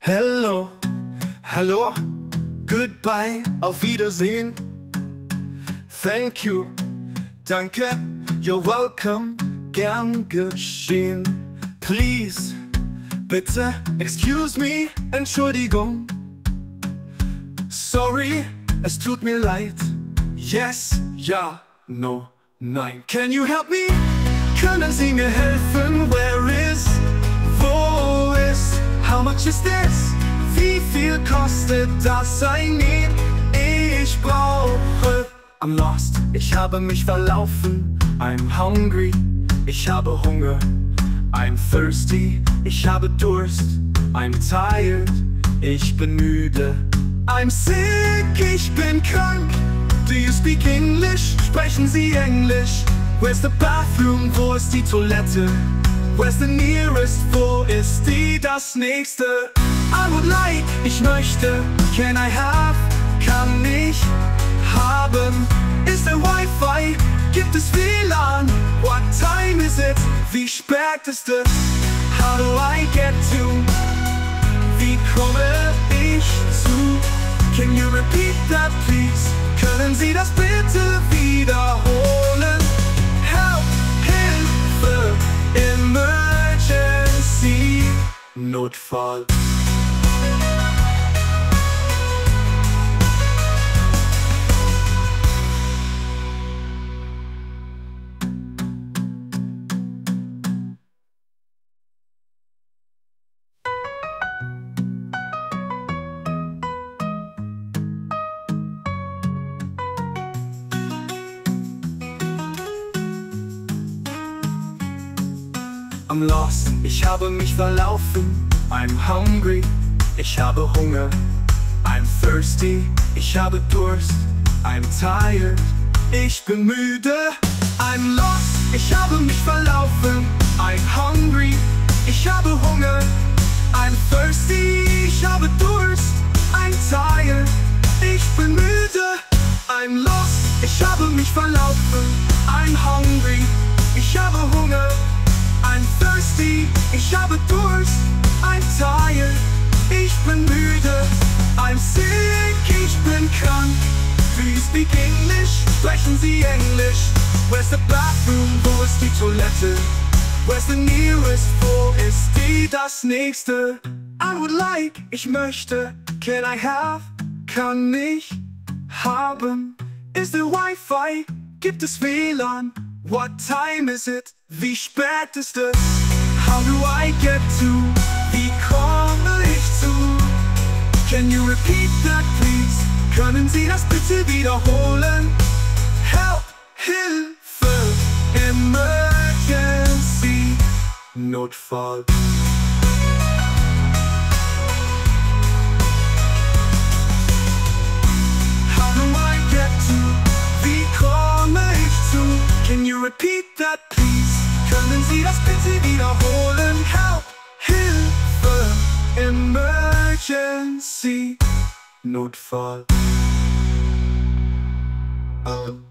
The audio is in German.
Hello, hallo, goodbye, auf Wiedersehen. Thank you, danke, you're welcome, gern geschehen. Please, bitte, excuse me, Entschuldigung. Sorry, es tut mir leid. Yes, ja, no, nein. Can you help me? Können Sie mir helfen? Where is? Wo ist? How much is this? Wie viel kostet das? I need. Ich brauche. I'm lost. Ich habe mich verlaufen. I'm hungry. Ich habe Hunger. I'm thirsty. Ich habe Durst. I'm tired. Ich bin müde. I'm sick. Ich bin krank. Do you speak English? Sprechen Sie Englisch? Where's the bathroom? Wo ist die Toilette? Where's the nearest? Wo ist das nächste? I would like, ich möchte. Can I have? Kann ich haben? Ist der Wi-Fi? Gibt es WLAN? What time is it? Wie spät ist es? How do I get to? Wie komme ich zu? Can you repeat that please? Können Sie das bitte wiederholen? Help, Hilfe, Emergency, Notfall. I'm lost, ich habe mich verlaufen. I'm hungry, ich habe Hunger. I'm thirsty, ich habe Durst. I'm tired, ich bin müde. I'm lost, ich habe mich verlaufen. I'm hungry, ich habe Hunger. I'm thirsty, ich habe Durst. I'm tired, ich bin müde. I'm lost, ich habe mich verlaufen. I'm hungry, ich habe Hunger. I'm thirsty, ich habe Durst. I'm tired, ich bin müde. I'm sick, ich bin krank. Do you speak English? Sprechen Sie Englisch? Where's the bathroom? Wo ist die Toilette? Where's the nearest? Wo ist das nächste? I would like, ich möchte. Can I have? Kann ich haben? Ist der Wi-Fi? Gibt es WLAN? What time is it? Wie spät ist es? How do I get to? Wie komme ich zu? Can you repeat that please? Können Sie das bitte wiederholen? Help, Hilfe, Emergency, Notfall. How do I get to? Wie komme ich zu? Can you repeat that please? Können Sie das bitte wiederholen? Help, Hilfe, Emergency, Notfall.